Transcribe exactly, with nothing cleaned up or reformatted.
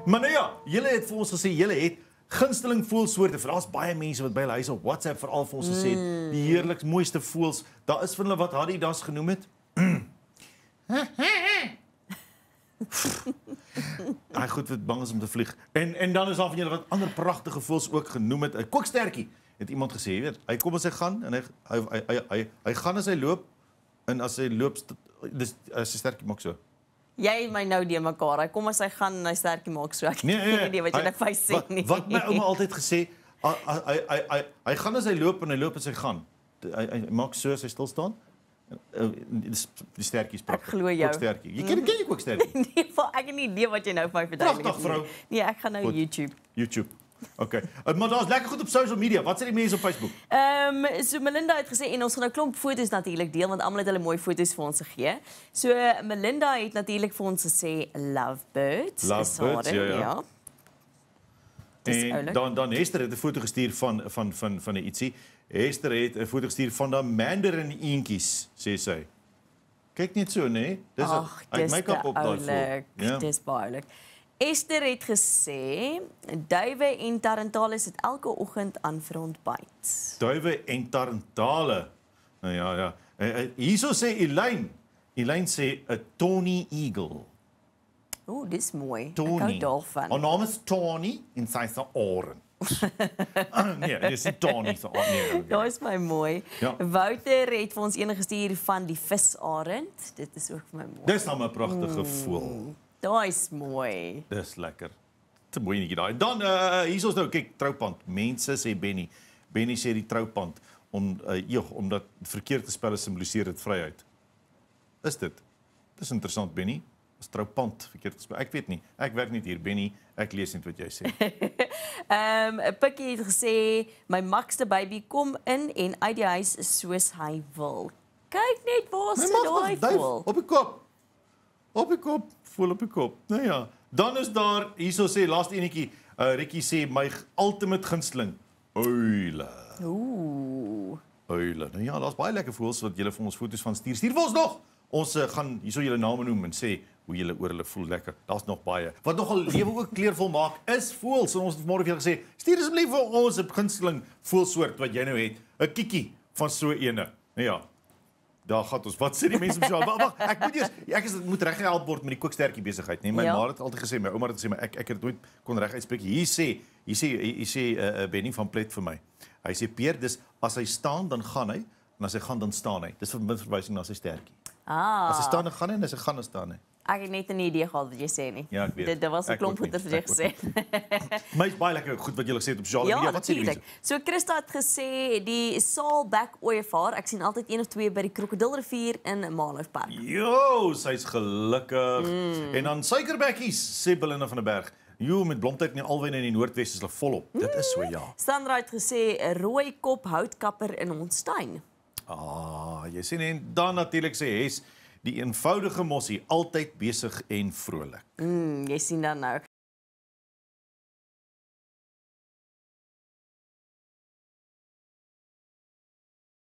Maar nou ja, julle het vir ons gesê, julle het gunsteling-voëlsoorte. Vir daar's baie mense wat by hulle huis op WhatsApp veral vir ons gesê het, mm. die heerlik mooiste voëls. Daar is van hulle wat Harry das genoem het. Hy goed wat bang is om te vlieg. En en dan is daar van julle wat ander pragtige voëls ook genoem het. 'n Kookstertjie het iemand gesê, jy weet, hy kom as hy gaan en hy hy hy hy, hy, hy gaan as hy loop en as hy loop dis as hy stertjie maak so. Jy en my nou die mekaar. Hy kom as hy gaan en hy stertjie maak so. Ek nee, nee, weet nie wat jy net vir sê nie. Wat my ouma altyd gesê, hy hy hy hy hy gaan as hy loop en hy loop as hy gaan. Hy, hy maak so as hy stil staan. Die stertjies pragtig. Ek glo jou. Kookstertjie. Jy ken ken jy kookstertjie? Nee, ek het nie idee wat jy nou vir my verduidelik. Pragtig vrou. Nee, ek gaan nou Goed. YouTube. YouTube. Okay. Maar daar's lekker goed op social media. Wat sê die mense op Facebook? Ehm um, so Melinda het gesê en ons gaan nou klomp foto's natuurlik deel want almal het hulle mooi foto's vir ons gegee. So Melinda het natuurlik vir ons gesê lovebirds. Lovebirds, ja, ja. ja. En dan dan Hester het 'n foto gestuur van van van van 'n ietsie. Hester het 'n foto gestuur van daai mandarin eentjies, sê sy. Kyk net so, né? Dis ek make-up op daai foto. Ja. Dis baielik. Esther het gesê duwe en tarantales het elke oggend aan vir ontbyt. Duwe en tarantale. Nou ja, ja. Hierso sê Elaine. Elaine sê 'n tawny eagle. Ooh, dis mooi. Tawny. Ek hou daarvan. Haar naam is Tawny en sy is 'n oren. Nee, dis nie Tawny se oren. Daai is my mooi. Ja. Wouter het vir ons een gestuur van die visarend. Dit is ook vir my mooi. Dis nou 'n pragtige mm. voël. Daai is mooi. Dis lekker. Te mooi netjie daai. Dan uh, hier is ons nou kyk troupand. Mense sê Benny. Benny sê die troupand om uh, joh, omdat verkeerde spelle simboliseer dit vryheid. Is dit? Dis interessant Benny. As troupand verkeerd gespel. Ek weet nie. Ek werk nie hier Benny. Ek lees net wat jy sê. Ehm um, Pikkie het gesê my makste baby kom in en uit die huis soos hy wil. Kyk net waar sit daai voel. Op die kop. Op die kop. Voel op die kop. Nou ja. Dan is daar hierso sê laaste enetjie, uh, Rikkie sê my ultimate gunsteling. Uile. Ooh. Uile. Nou ja, daar's baie lekker voels wat julle vir ons foto's van stuur. Stuur vir ons nog. Ons uh, gaan hierso julle name noem en sê hoe julle oor hulle voel lekker. Daar's nog baie. Wat nogal lewe ook kleurvol maak is voels. En ons het môre vir julle gesê, stuur asseblief vir ons 'n gunsteling voelsoort wat jy nou het. 'n Kiekie van so ene. Nou ja. Daar gaan ons. Wat sê die mense spesiaal? Wag, wag, ek moet eers ek is moet reg gehelp word met die kookstertjie besigheid, nee. My ja. ma het altyd gesê, my ouma het gesê, maar ek ek het nooit kon reg uitspreek. Hier sê, hier sê hier sê uh, Benny van Plet vir my. Hy sê Peer, dis as hy staan dan gaan hy en as hy gaan dan staan hy. Dis met verwysing na sy stertjie. Ah. As hy staan dan gaan hy en as hy gaan dan staan hy. Ek het net 'n idee gehad wat jy sê nie. Ja, ek weet. Dit, dit was 'n klomp goeie vir jou gesê. My is baie lekker goed wat jy gesê het op sosiale ja, media. Wat sê die mense? So Christa het gesê die Saalback ooievaar. Ek sien altyd een of twee by die Krokodilrivier in Maalhoofpark. Jo, sy's gelukkig. Mm. En dan suikerbekkies, sê Belinda van der Berg. Jo, met blomtyd in die Alwyn en die Noordwes is hulle volop. Mm. Dit is so ja. Sandra het gesê 'n rooi kop houtkapper in ons tuin. Ah, jy sien en dan natuurlik sê Hes die eenvoudige mossie altyd besig en vrolik. Mm, jy sien dan nou.